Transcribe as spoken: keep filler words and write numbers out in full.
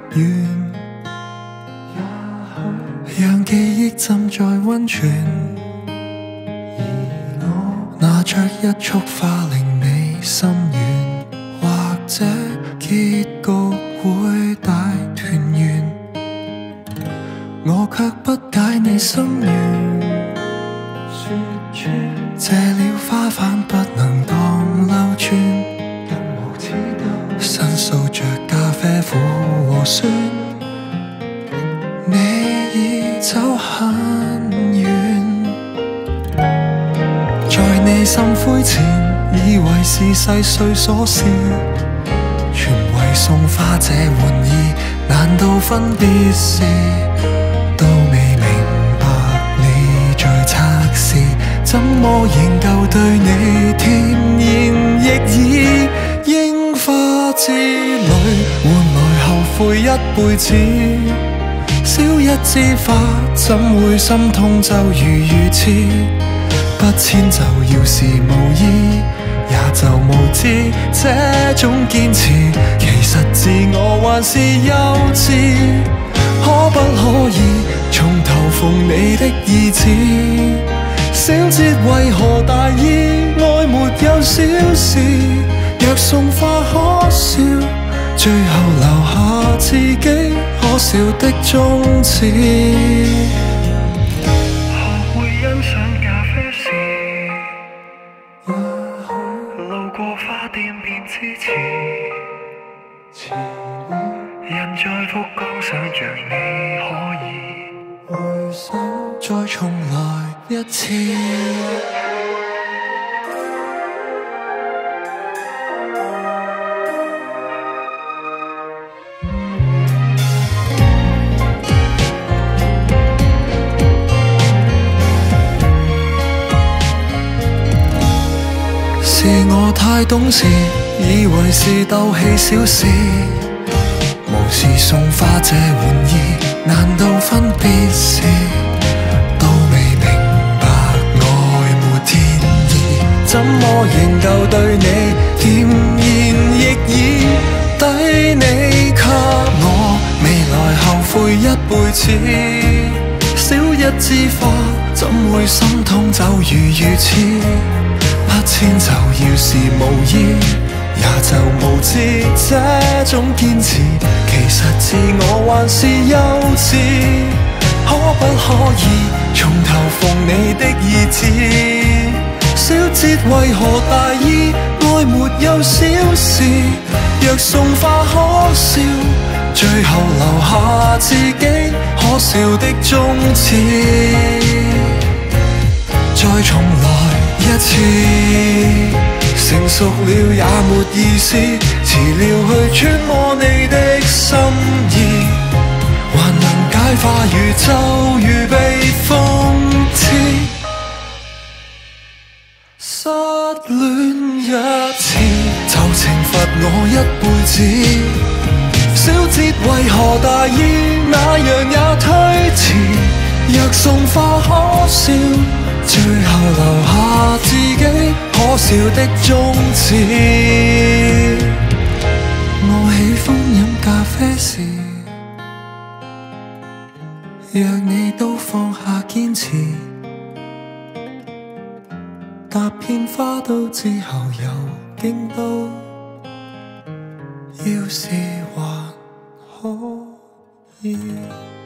遠，讓記憶浸在溫泉，而我拿着一束花令你心軟，或者結局會大團圓，我卻不解你心願。謝了花瓣不能當流轉，申訴着咖啡苦和酸，你已走很遠。在你心灰前，以為是細碎瑣事，全為送花這玩意，難道分別時都未明白你在測試？怎麼仍舊對你甜言逆耳？櫻花之旅換來後悔一輩子，少一枝花怎會心痛就如如此？不遷就要是無意，也就無知這種堅持，其實自我還是幼稚。可不可以從頭縫你的意志？小節為何大意？愛沒有小事，若送花可笑，最後留下自己可笑的宗旨。 學會欣賞咖啡時，路過花店便支持，人在福岡想像你可以回首再重來一次。是我太懂事，以為是鬥氣小事，無視送花這玩意，難道分別時都未明白愛沒天意？怎麼仍舊對你甜言逆耳？抵你給我未來後悔一輩子，少一枝花怎會心痛就如如此？不遷就要是無意，也就無知這種堅持，其實自我還是幼稚。可不可以從頭縫你的意志？小節為何大意？愛沒有小事，若送花可笑，最後留下自己可笑的宗旨。再重來一次，成熟了也沒意思，遲了去揣摩你的心意，還能解化宇宙如被諷刺。失戀一次就懲罰我一輩子，小節為何大意？那樣也推遲。若送花可笑，最後留下自己可笑的宗旨。我喜歡飲咖啡時，若你都放下堅持，踏遍花都之後又京都，要是還可以。